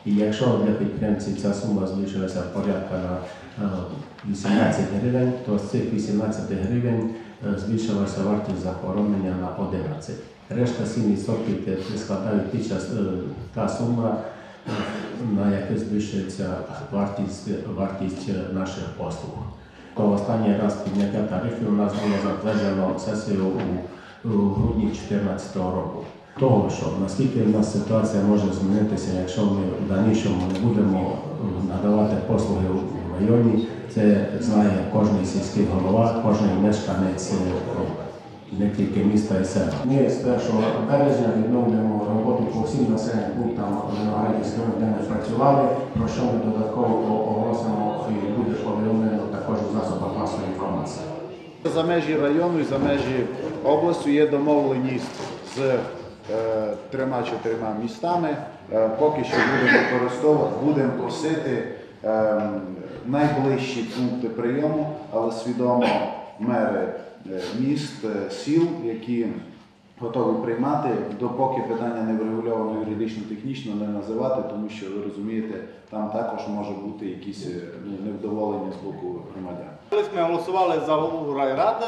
І якщо для підприємців ця сума збільшилася порядка на 18 гривень, то з цих 18 гривень збільшилася вартість захоронення на 11. Решта 7% складають та сума, на яку збільшується вартість наших послуг. То останній раз підняття тарифів у нас було затверджено сесією у грудні 2014 року. Того, що наскільки в нас ситуація може змінитися, якщо ми в дальнішому не будемо надавати послуги у районі, це знає кожен сільський голова, кожен мешканець не тільки міста і села. Ми з 1 березня відновлюємо роботу по всім населеним пунктам Виноградівського, де ми працювали, про що ми додатково оголосимо і буде повідомлено також у засобах масової інформації. За межі району і за межі області є домовленість з 3-4 містами. Поки що будемо використовувати, будемо просити найближчі пункти прийому, але свідомо мери міст, сіл, які готові приймати, допоки питання не врегульовано юридично-технічно, не називати, тому що, ви розумієте, там також може бути якісь невдоволення з боку громадян. Коли ми голосували за голову райради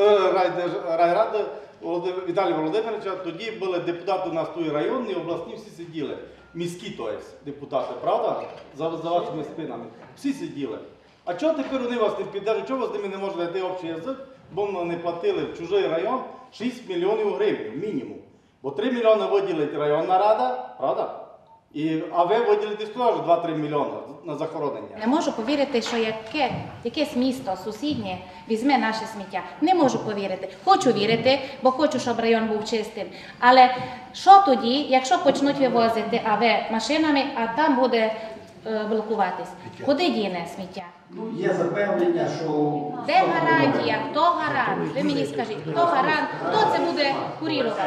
Віталія Володимировича, тоді були депутати у нас тут районні, обласні, всі сиділи. Міські, тобто, депутати, правда? За вашими спинами. Всі сиділи. А чого тепер вони вас не піддержують? Чого ви з ними не можете знайти общий язик? Бо ми не платили в чужий район 6 мільйонів гривень, мінімум. Бо 3 мільйони виділить районна рада, правда? А ви виділите теж 2-3 мільйони на захоронення. Не можу повірити, що якесь місто сусіднє візьме наше сміття. Не можу повірити. Хочу вірити, бо хочу, щоб район був чистим. Але що тоді, якщо почнуть вивозити машинами, а там буде блокуватись? Куди діне сміття? Є запевнення, що... Де гарантія? Хто гарант? Ви мені скажіть, хто гарант? Хто це буде курірувати?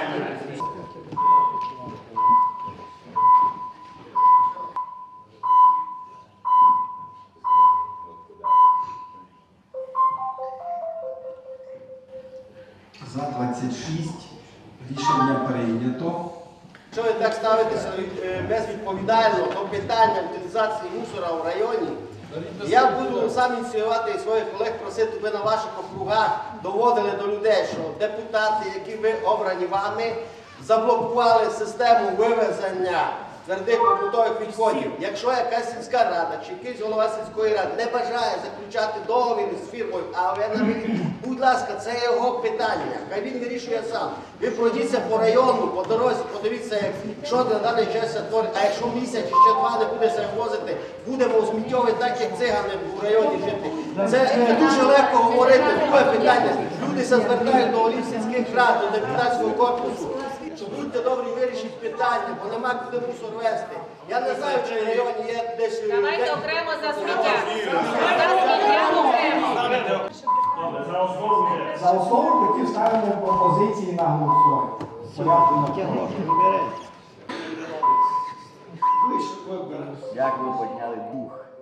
За 26 рішення прийнято. Якщо ви так ставитеся безвідповідально до питання утилізації мусора в районі, я буду сам ініціювати і своїх колег просити, ви на ваших округах доводили до людей, що депутати, які ви обрані вами, заблокували систему вивезення твердих побутових відходів. Якщо якась сільська рада чи якийсь голова сільської ради не бажає заключати договір з фірмою, а ви навіть, будь ласка, це його питання, хай він вирішує сам. Ви пройдіться по району, по дорозі, подивіться, що на даний час творить, а якщо місяць чи ще 2 не буде себе возити, будемо зміттєві так, як цигани в районі жити. Це дуже легко говорити, друге питання. Люди звертають до голів сільських рад, до депутатського корпусу. Що будьте добрі, вирішіть питання, бо нема куди мусор вести. Я не знаю, чи в районі є десь... Давайте окремо за сміття. За сміття окремо. За основу хотів ставимо пропозиції на голосування. Як ви підняли дух.